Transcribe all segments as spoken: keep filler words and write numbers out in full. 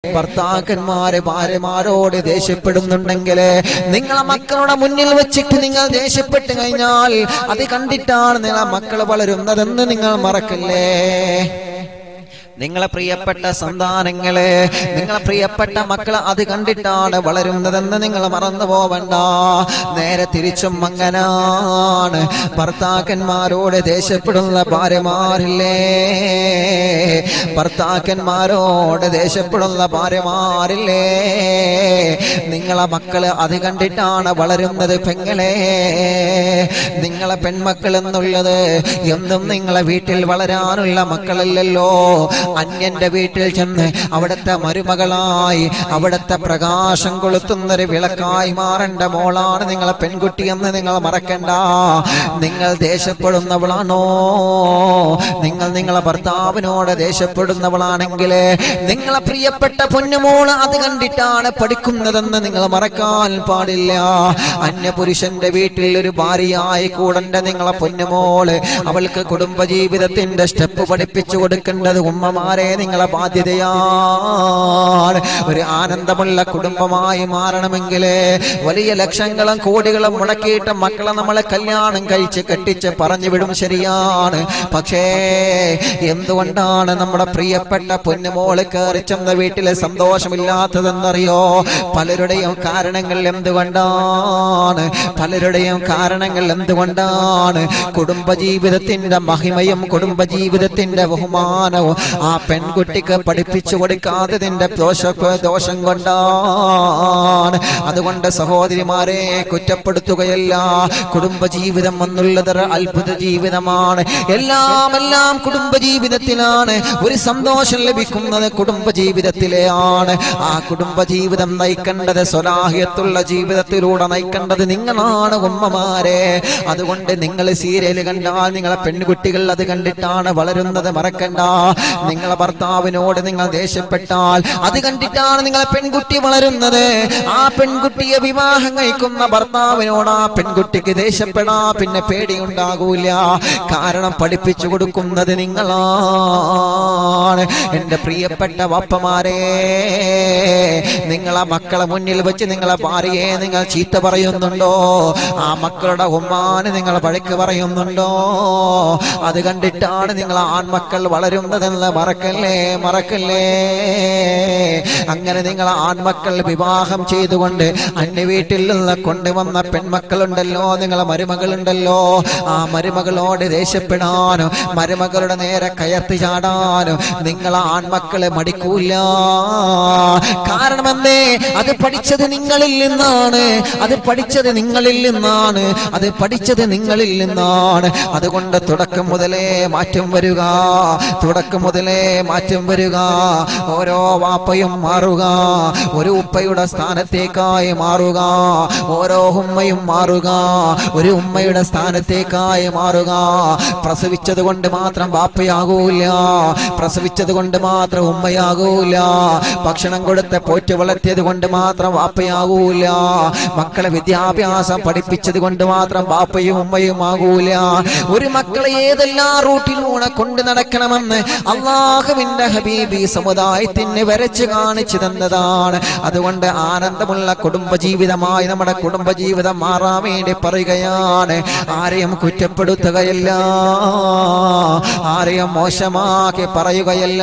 ഭർത്താക്കന്മാരെ ഭാര്യമാരോട് ദേഷ്യപ്പെടുന്നുണ്ടെങ്കിൽ നിങ്ങളെ മക്കളുടെ മുന്നിൽ വെച്ചിട്ട് നിങ്ങൾ ദേഷ്യപ്പെട്ട് കഴിഞ്ഞാൽ അത് കണ്ടിട്ടാണ് നിങ്ങളെ മക്കൾ വളരുന്നതെന്ന് നിങ്ങൾ മറക്കല്ലേ. നിങ്ങളെ പ്രിയപ്പെട്ട സന്താനങ്ങളെ, നിങ്ങളെ പ്രിയപ്പെട്ട മക്കൾ അത് കണ്ടിട്ടാണ് വളരുന്നതെന്ന് നിങ്ങൾ മറന്നു പോവണ്ട. നേരെ തിരിച്ചും അങ്ങനാണ്. ഭർത്താക്കന്മാരോട് ദേഷ്യപ്പെടുന്ന ഭാര്യമാരില്ലേ, ഭർത്താക്കന്മാരോട് ദേഷ്യപ്പെടുന്ന ഭാര്യമാരില്ലേ, നിങ്ങളെ മക്കള് അത് കണ്ടിട്ടാണ് വളരുന്നത്. പെങ്ങളെ, നിങ്ങളെ പെൺമക്കൾ എന്നുള്ളത് എന്നും നിങ്ങളെ വീട്ടിൽ വളരാനുള്ള മക്കളല്ലല്ലോ. അന്യന്റെ വീട്ടിൽ ചെന്ന് അവിടുത്തെ മരുമകളായി അവിടുത്തെ പ്രകാശം കൊളുത്തുന്നൊരു വിളക്കായി മാറേണ്ട മോളാണ് നിങ്ങളെ പെൺകുട്ടി എന്ന് നിങ്ങൾ മറക്കണ്ട. നിങ്ങൾ ദേഷ്യപ്പെടുന്നവളാണോ, നിങ്ങൾ നിങ്ങളെ ഭർത്താവിനോട് ദേഷ്യപ്പെടുന്നവളാണെങ്കിൽ നിങ്ങളെ പ്രിയപ്പെട്ട പൊന്നുമോള് അത് കണ്ടിട്ടാണ് പഠിക്കുന്നതെന്ന് നിങ്ങൾ മറക്കാൻ പാടില്ല. അന്യപുരുഷന്റെ വീട്ടിൽ ഒരു ഭാര്യയായി കൂടണ്ട നിങ്ങളെ പൊന്നുമോള് അവൾക്ക് കുടുംബജീവിതത്തിന്റെ സ്റ്റെപ്പ് പഠിപ്പിച്ചു കൊടുക്കേണ്ടത് ഉമ്മമാരെ നിങ്ങളെ ബാധ്യതയാണ്. ഒരു ആനന്ദമുള്ള കുടുംബമായി മാറണമെങ്കിൽ വലിയ ലക്ഷങ്ങളും കോടികളും മുടക്കിയിട്ട് മക്കളെ നമ്മളെ കല്യാണം കഴിച്ച് കെട്ടിച്ച് പറഞ്ഞു വിടും, ശരിയാണ്. പക്ഷേ എന്തുകൊണ്ടാണ് നമ്മുടെ പ്രിയപ്പെട്ട പൊന്നുമോള് കയറി ചെന്ന വീട്ടിലെ സന്തോഷമില്ലാത്തതെന്നറിയോ? പലരുടെയും കാരണങ്ങൾ എന്തുകൊണ്ടാണ്? പലരുടെയും കാരണങ്ങൾ എന്തുകൊണ്ടാണ്? കുടുംബജീവിതത്തിന്റെ മഹിമയും കുടുംബജീവിതത്തിന്റെ ബഹുമാനവും ആ പെൺകുട്ടിക്ക് പഠിപ്പിച്ചു കൊടുക്കാത്തതിന്റെ ദോഷ ദോഷം കൊണ്ടാണ്. അതുകൊണ്ട് സഹോദരിമാരെ കുറ്റപ്പെടുത്തുകയല്ല. കുടുംബജീവിതം എന്നുള്ളത് അത്ഭുത ജീവിതമാണ്. എല്ലാം എല്ലാം കുടുംബജീവിതത്തിലാണ്. ഒരു സന്തോഷം ലഭിക്കുന്നത് കുടുംബജീവിതത്തിലെയാണ്. ആ കുടുംബജീവിതം നയിക്കേണ്ടത് സ്വലാഹിയത്തുള്ള ജീവിതത്തിലൂടെ നയിക്കേണ്ടത് നിങ്ങളാണ് ഉമ്മമാരെ. അതുകൊണ്ട് നിങ്ങൾ സീരിയൽ കണ്ടാൽ നിങ്ങളെ പെൺകുട്ടികൾ അത് കണ്ടിട്ടാണ് വളരുന്നത്, മറക്കണ്ട. നിങ്ങളെ ഭർത്താവിനോട് നിങ്ങൾ ദേഷ്യപ്പെട്ടാൽ അത് കണ്ടിട്ടാണ് നിങ്ങളെ പെൺകുട്ടി വളരുന്നത്. ആ പെൺകുട്ടിയെ വിവാഹം കഴിക്കുന്ന ഭർത്താവിനോട് ആ പെൺകുട്ടിക്ക് ദേഷ്യപ്പെടാ പിന്നെ പേടിയുണ്ടാകൂല. കാരണം പഠിപ്പിച്ചു കൊടുക്കുന്നത് നിങ്ങളാണ്. എന്റെ പ്രിയപ്പെട്ട വാപ്പമാരെ, നിങ്ങളെ മക്കളെ മുന്നിൽ വെച്ച് നിങ്ങളെ ഭാര്യയെ നിങ്ങൾ ചീത്ത പറയുന്നുണ്ടോ? ആ മക്കളുടെ ഉമ്മാന് നിങ്ങൾ വഴക്ക് പറയുന്നുണ്ടോ? അത് കണ്ടിട്ടാണ് നിങ്ങൾ ആൺമക്കൾ വളരുന്നതെന്ന് മറക്കല്ലേ, മറക്കല്ലേ. അങ്ങനെ നിങ്ങൾ ആൺമക്കൾ വിവാഹം ചെയ്തുകൊണ്ട് അന്യ വീട്ടിൽ നിന്ന് കൊണ്ടുവന്ന പെൺമക്കളുണ്ടല്ലോ, നിങ്ങളെ മരുമകളുണ്ടല്ലോ, ആ മരുമകളോട് ദേഷ്യപ്പെടാനും മരുമകളുടെ നേരെ കയർത്തി ചാടാനും നിങ്ങളെ ആൺമക്കളെ മടിക്കൂല. കാരണം എന്തേ? അത് പഠിച്ചത് നിങ്ങളിൽ നിന്നാണ്, അത് പഠിച്ചത് നിങ്ങളിൽ നിന്നാണ്, അത് പഠിച്ചത് നിങ്ങളിൽ നിന്നാണ്. അതുകൊണ്ട് തുടക്കം മുതലേ മാറ്റം വരിക, തുടക്കം മുതലേ മാറ്റം വരിക. ഓരോ വാപ്പയും മാറുക, ഒരു ഉപ്പയുടെ സ്ഥാനത്തേക്കായി മാറുക. ഓരോ ഉമ്മയും മാറുക, ഒരു ഉമ്മയുടെ സ്ഥാനത്തേക്കായി മാറുക. പ്രസവിച്ചത് കൊണ്ട് മാത്രം വാപ്പയാകൂല, പ്രസവിച്ചത് കൊണ്ട് മാത്രം ഉമ്മയാകൂല, ഭക്ഷണം കൊടുത്ത് പോറ്റ് വളർത്തിയത് കൊണ്ട് മാത്രം വാപ്പയാകൂല, മക്കളെ വിദ്യാഭ്യാസം പഠിപ്പിച്ചത് കൊണ്ട് മാത്രം വാപ്പയും ഉമ്മയും ആകൂല. ഒരു മക്കളെ ഏതെല്ലാം റൂട്ടിലൂടെ കൊണ്ട് നടക്കണമെന്ന് അല്ലാഹുവിന്റെ ഹബീബി സമുദായത്തിന് വരച്ച് കാണിച്ചു തന്നതാണ്. അതുകൊണ്ട് ആനന്ദമുള്ള കുടുംബജീവിതമായി നമ്മുടെ കുടുംബജീവിതം മാറാൻ വേണ്ടി പറയുകയാണ്. ആരെയും കുറ്റപ്പെടുത്തുകയല്ല, ആരെയും മോശമാക്കി പറയുകയല്ല.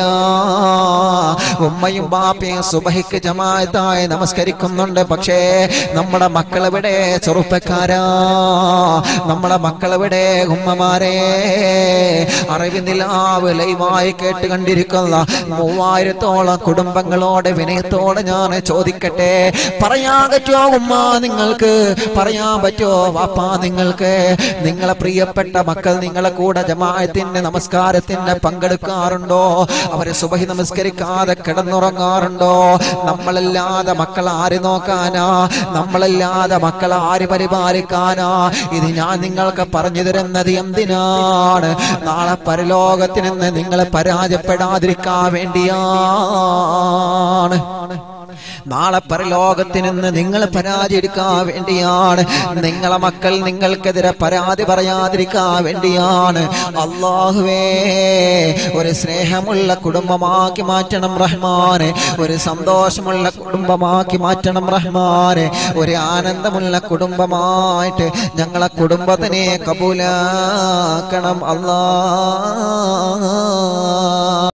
ഉമ്മയും ബാപ്പയും സുബഹിക്ക് ജമാഅത്തായി നമസ്കരിക്കുന്നുണ്ട്, പക്ഷേ നമ്മുടെ മക്കളെവിടെ ചെറുപ്പക്കാരാ? നമ്മുടെ മക്കളെവിടെ ഉമ്മമാരെ? അറിവിന്ദിലാവ് ലൈവായി കേട്ട് കണ്ടിരിക്കുന്ന മൂവായിരത്തോളം കുടുംബങ്ങളോട് വിനയത്തോടെ ഞാൻ ചോദിക്കട്ടെ, പറയാൻ പറ്റുമോ ഉമ്മ നിങ്ങൾക്ക്? പറയാൻ പറ്റുമോ വാപ്പാ നിങ്ങൾക്ക്? നിങ്ങളെ പ്രിയപ്പെട്ട മക്കൾ നിങ്ങളെ കൂടെ ജമാഅത്തിന്റെ നമസ്കാരത്തിന് പങ്കെടുക്കാറുണ്ടോ? അവരെ സുബഹി നമസ്കരിക്കാതെ കിടന്നുറങ്ങാറുണ്ടോ? നമ്മളല്ലാതെ മക്കൾ ആര് നോക്കാനാ? നമ്മളല്ലാതെ മക്കൾ ആര് പരിപാലിക്കാനാ? ഇത് ഞാൻ നിങ്ങൾക്ക് പറഞ്ഞു തരുന്നത് എന്തിനാണ്? നാളെ പരലോകത്തിൽ നിന്ന് നിങ്ങൾ പരാജയപ്പെടാതിരിക്കാൻ വേണ്ടിയാണ്. നാളെ പരലോകത്ത് നിന്ന് നിങ്ങൾ പരാജയിക്കാൻ വേണ്ടിയാണ്, നിങ്ങളെ മക്കൾ നിങ്ങൾക്കെതിരെ പരാതി പറയാതിരിക്കാൻ വേണ്ടിയാണ്. അല്ലാഹുവേ, ഒരു സ്നേഹമുള്ള കുടുംബമാക്കി മാറ്റണം റഹ്മാനെ, ഒരു സന്തോഷമുള്ള കുടുംബമാക്കി മാറ്റണം റഹ്മാനെ, ഒരു ആനന്ദമുള്ള കുടുംബമായിട്ട് ഞങ്ങളെ കുടുംബത്തിനെ കബൂലാക്കണം അല്ലാഹ്.